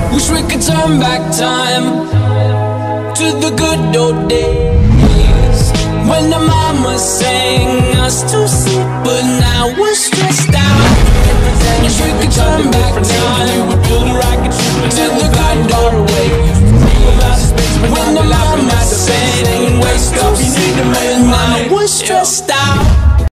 Wish we could turn back time to the good old days when the mama sang us to sleep, but now we're stressed out. Wish we could turn back time to the good old days when the mama sang, wake up, but now we're stressed out.